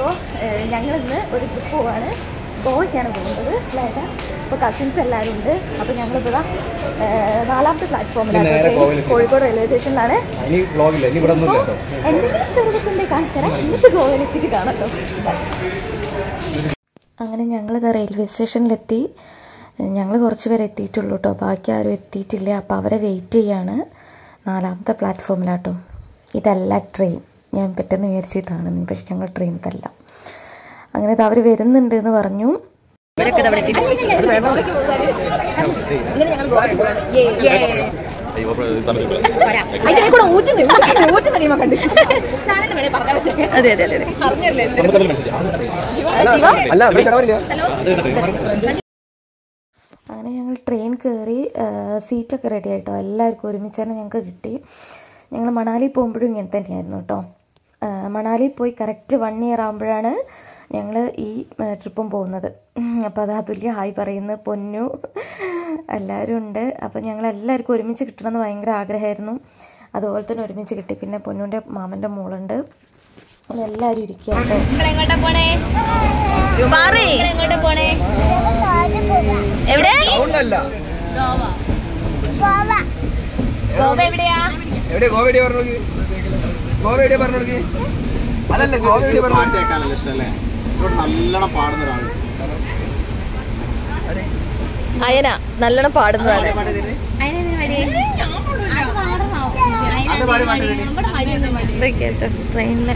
അപ്പോൾ ഞങ്ങളിന്ന് ഒരു ട്രിപ്പ് പോവാണ്. ഗോവയ്ക്കാണ് പോകുന്നത്. അല്ലാതെ ഇപ്പോൾ കസിൻസ് എല്ലാവരും ഉണ്ട്. അപ്പോൾ ഞങ്ങളിപ്പോൾ 4ാമത്തെ പ്ലാറ്റ്ഫോമിലാണ്, കോഴിക്കോട് റെയിൽവേ സ്റ്റേഷനിലാണ്. എന്തെങ്കിലും ചെറുതൊക്കെ കാണിച്ചാൽ എന്നിട്ട് ഗോവയിലെത്തിയിട്ട് കാണട്ടോ. അങ്ങനെ ഞങ്ങളിത് റെയിൽവേ സ്റ്റേഷനിലെത്തി. ഞങ്ങൾ കുറച്ച് പേരെ എത്തിയിട്ടുള്ളൂ കേട്ടോ, ബാക്കി ആരും എത്തിയിട്ടില്ല. അപ്പോൾ അവരെ വെയിറ്റ് ചെയ്യാണ്. 4ാമത്തെ പ്ലാറ്റ്ഫോമിലാട്ടോ. ഇതല്ല ട്രെയിൻ, ഞാൻ പെട്ടെന്ന് വിചാരിച്ചു ഇതാണെന്ന്, പക്ഷെ ഞങ്ങൾ ട്രെയിനിലല്ല. അങ്ങനെ അവർ വരുന്നുണ്ട് എന്ന് പറഞ്ഞു. അതെ അതെ അതെ. അങ്ങനെ ഞങ്ങൾ ട്രെയിൻ കയറി. സീറ്റൊക്കെ റെഡി ആയിട്ടോ, എല്ലാവർക്കും ഒരുമിച്ച് തന്നെ ഞങ്ങൾക്ക് കിട്ടി. ഞങ്ങൾ മണാലി പോകുമ്പോഴും ഇങ്ങനെ തന്നെയായിരുന്നു കേട്ടോ. മണാലി പോയി കറക്റ്റ് 1 ഇയർ ആകുമ്പോഴാണ് ഞങ്ങൾ ഈ ട്രിപ്പും പോകുന്നത്. അപ്പോൾ അത് അതുല്യ ഹായ് പറയുന്നു, പൊന്നു എല്ലാവരും ഉണ്ട്. അപ്പോൾ ഞങ്ങളെല്ലാവർക്കും ഒരുമിച്ച് കിട്ടണമെന്ന് ഭയങ്കര ആഗ്രഹമായിരുന്നു. അതുപോലെ തന്നെ ഒരുമിച്ച് കിട്ടി. പിന്നെ പൊന്നുവിൻ്റെ മാമൻ്റെ മോളുണ്ട്. എല്ലാവരും ഇരിക്കുകയാണ്. അയന നല്ലോണം പാടുന്നതാണ്. ട്രെയിനിലെ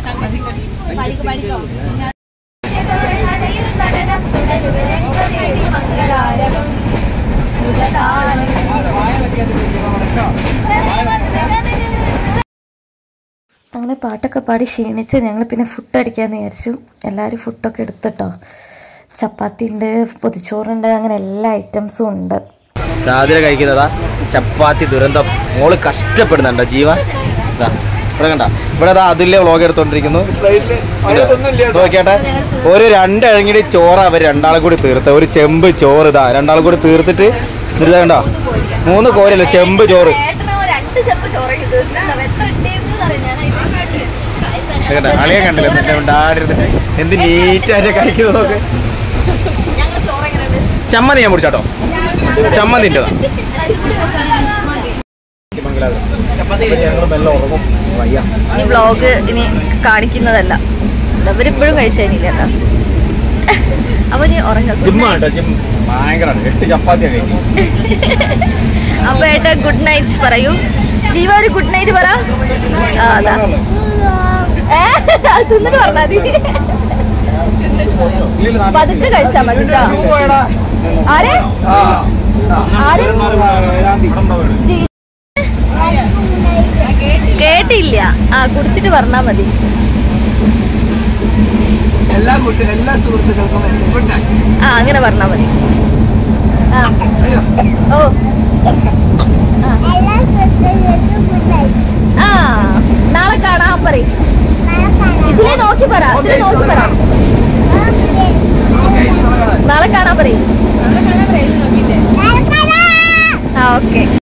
അങ്ങനെ പാട്ടൊക്കെ പാടി ക്ഷീണിച്ച് ഞങ്ങൾ പിന്നെ ഫുഡ് അടിക്കാമെന്ന് വിചാരിച്ചു. എല്ലാവരും ഫുഡൊക്കെ എടുത്തിട്ടോ. ചപ്പാത്തി ഉണ്ട്, പൊതിച്ചോറുണ്ട്, അങ്ങനെ എല്ലാ ഐറ്റംസും ഉണ്ട്. രാവിലെ കഴിക്കുന്നതാ ചപ്പാത്തി ദുരന്തം. മോള് കഷ്ടപ്പെടുന്നുണ്ടോ ജീവ? ഇവിടെ കണ്ട, ഇവിടെ അതിലെ വ്ളോഗ് എടുത്തോണ്ടിരിക്കുന്നു. നോക്കിയാട്ടെ, ഒരു 2 അഴങ്ങിടി ചോറ് അവർ രണ്ടാളും കൂടി തീർത്ത്. ഒരു ചെമ്പ് ചോറ് ഇതാ രണ്ടാളും കൂടി തീർത്തിട്ട് കണ്ടോ, 3 കോരല്ല ചെമ്പ് ചോറ്. അളിയെ കണ്ടില്ല ഉണ്ടായിരുന്നിട്ട് എന്ത് നീറ്റായിട്ട് കഴിക്കുന്നത് നോക്ക്. ചമ്മന്തി ഞാൻ പിടിച്ചാട്ടോ, ചമ്മന്തി ഉണ്ട്. ഈ വ്ളോഗ് ഇനി കാണിക്കുന്നതല്ല, അവരിപ്പോഴും കഴിച്ചില്ല. അപ്പൊ നീ ഉറങ്ങും. ഭയങ്കര 8 ചപ്പാത്തി കഴിക്കും. അപ്പൊ ഏട്ടാ ഗുഡ് നൈറ്റ് പറയൂ. ജീവ ഒരു ഗുഡ് നൈറ്റ് പറ. തിന്നിട്ട് പറഞ്ഞാ മതി. പതുക്കെ കഴിച്ചാ മതി. ആരെ കേട്ടില്ല. കുടിച്ചിട്ട് പറഞ്ഞാ മതി. അങ്ങനെ പറഞ്ഞാ മതി. ഓ നാളെ കാണാൻ പറയും. ഇതിലെ നോക്കി പറ, നാളെ കാണാൻ പറയും. ഓക്കെ.